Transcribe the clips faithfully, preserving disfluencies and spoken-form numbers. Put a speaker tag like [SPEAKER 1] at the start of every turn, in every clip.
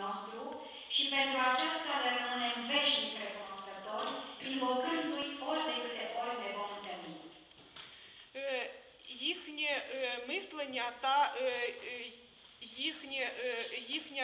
[SPEAKER 1] nostru și pentru aceasta le rămânem veșnic recunoscători, invocându-i ori de câte ori ne vom întâlni.
[SPEAKER 2] Їхнє мислення та їхнє, їхня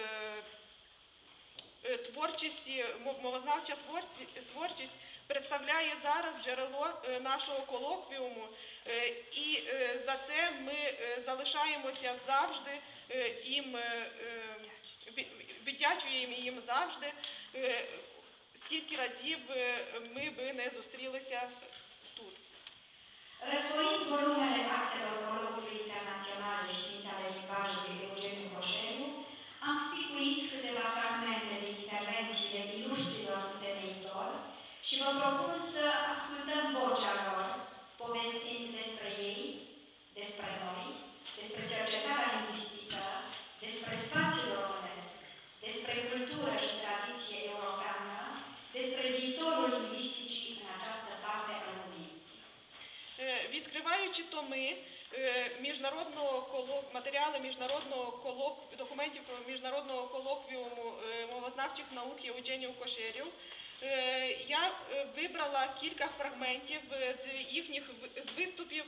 [SPEAKER 2] творчість, мовознавча творчість представляє зараз джерело нашого колоквіуму, і за це ми залишаємося завжди їм, віддячуємо їм завжди, скільки разів ми би не зустрілися тут.
[SPEAKER 1] Răsfoind volumele actelor colocviului internațional de științe ale limbajului Eugeniu Coșeriu, am spicuit câteva fragmente din intervențiile iluștrilor întemeitori și vă propun să ascultăm vocea lor, povestind despre ei, despre noi, despre cercetarea lingvistică, despre spațiul românesc, despre cultură și tradiție europeană, despre viitorul lingvisticii în această parte a lumii.
[SPEAKER 2] Відкриваючи томи міжнародного колок... матеріали міжнародного колок... документів про міжнародного колоквіуму мовознавчих наук Євгенію Кошерів, я вибрала кілька фрагментів з їхніх з виступів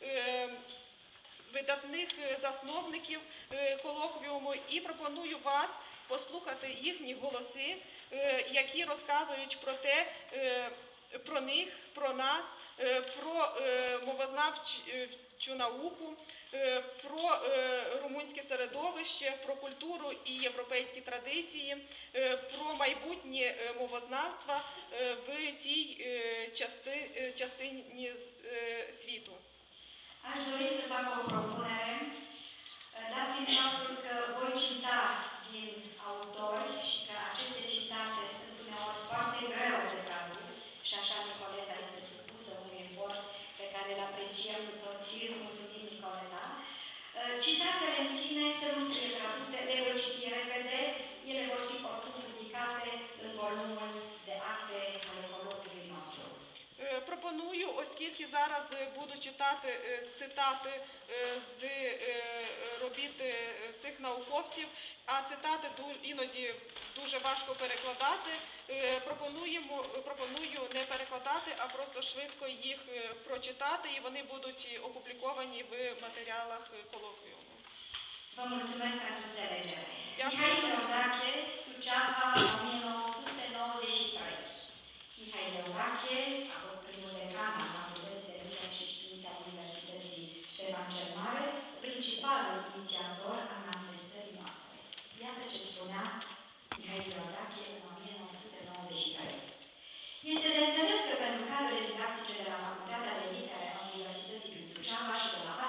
[SPEAKER 2] видатних засновників колоквіуму і пропоную вас послухати їхні голоси, які розказують про те, про них, про нас, про мовознавчу науку, про румунське середовище, про культуру і європейські традиції, про майбутнє мовознавства в цій части, частині світу.
[SPEAKER 1] Aș dori să fac o propunere, dat fiind faptul că voi cita din autori și că aceste citate sunt uneori foarte greu de tradus, și așa Nicoleta este supusă unui efort pe care îl apreciem cu toții, îți mulțumim, Nicoleta. Citatele în sine să nu fie traduse, le voi citi repede, ele vor fi oricum publicate în volumul de acte ale colocviului nostru.
[SPEAKER 2] Пропоную, оскільки зараз буду читати цитати з робіт цих науковців, а цитати іноді дуже важко перекладати, пропонуємо, пропоную не перекладати, а просто швидко їх прочитати, і вони будуть опубліковані в матеріалах колоквіуму.
[SPEAKER 1] Vă mulțumesc pentru înțelegere. Mihai Leodache, Suceava, o mie nouă sute nouăzeci și trei. Mihai Leodache a fost primul decan al Facultății de Litere și Științe a Universității Ștefan cel Mare, principalul inițiator al manifestării noastre. Iată ce spunea Mihai Leodache în o mie nouă sute nouăzeci și trei. Este de înțeles că pentru cadrele didactice de la Facultatea de Litere a Universității din Suceava și de la